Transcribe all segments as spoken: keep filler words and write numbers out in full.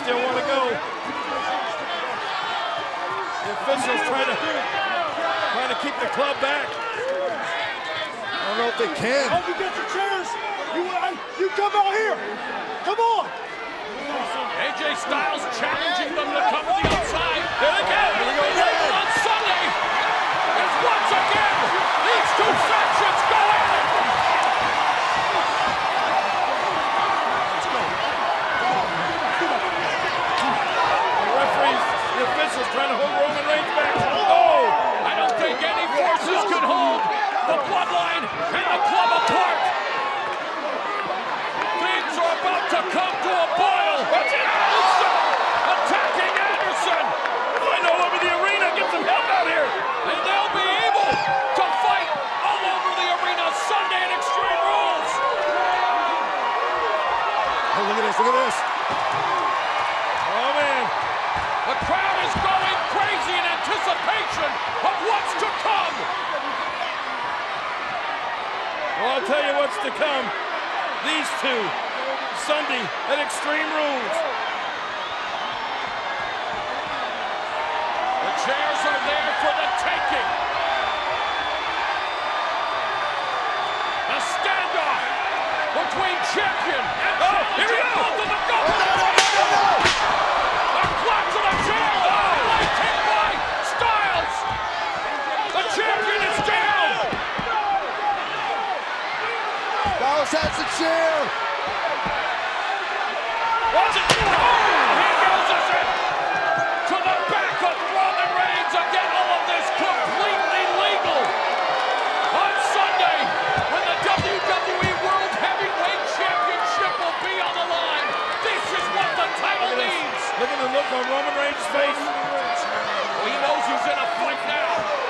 still want to go. The officials trying to trying to keep the club back. I don't know if they can. Oh, you get your chairs. You, you come out here. Come on. A J Styles challenging them to come to the outside. There they go. Here we go on Sunday. And once again, these two factions go at it. Let's go. The referees, the officials trying to hold Roman Reigns back. Oh! I don't think any forces can hold the Bloodline and the club apart. Things are about to come to a boil. Watch it! Attacking Anderson. Find all over the arena. Get some help out here. And they'll be able to fight all over the arena Sunday in Extreme Rules. Oh, look at this, look at this. Oh, man. The crowd is going crazy in anticipation of what's to come. Well, I'll tell you what's to come. These two, Sunday at Extreme Rules. The chairs are there for the taking. A standoff between champion and Oh, challenger. here we go. Both of them go. Oh, no, no, no, no, no. A clutch of the chair. Oh, light kick by Styles. The champion is down. Styles has the chair. Watch it. Oh, he goes us in to the back of Roman Reigns. Again, all of this completely legal. On Sunday, when the W W E World Heavyweight Championship will be on the line, this is what the title needs. Look at the look on Roman Reigns' face. Well, he knows he's in a fight now.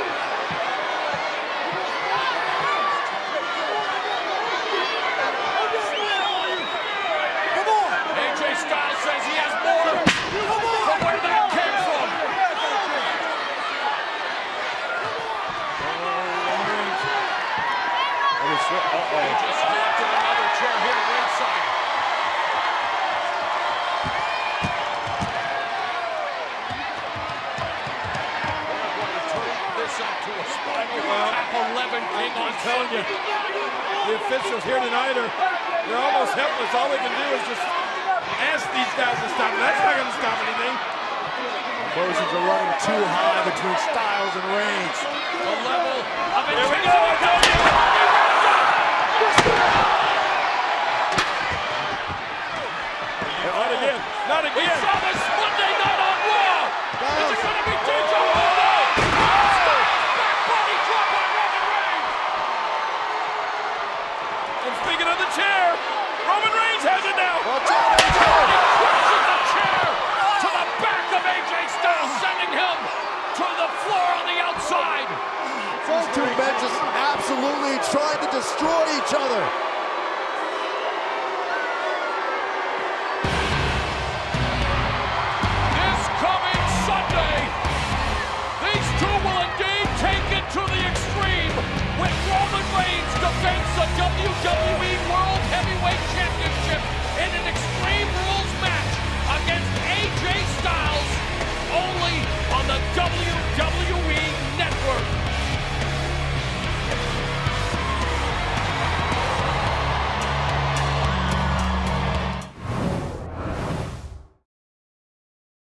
Come on. A J Styles says he has more from where that came from. Uh-oh. He just selected another chair here ringside. This up to a spinal tap eleven king on I'm telling you, the officials here tonight are they're almost helpless. All they can do is just ask these guys to stop. That's not going to stop anything. Emotions are running too high between Styles and Reigns. The level of Here we go. Not again. Not We again. saw this Monday night on Raw. Is it going to be D J? Oh, no. Back body drop on Roman Reigns. And speaking of the chair, Roman Reigns has it now. Watch out, A J. He crushes the chair to the back of A J Styles, sending him to the floor on the outside. Those two men just absolutely trying to destroy each other.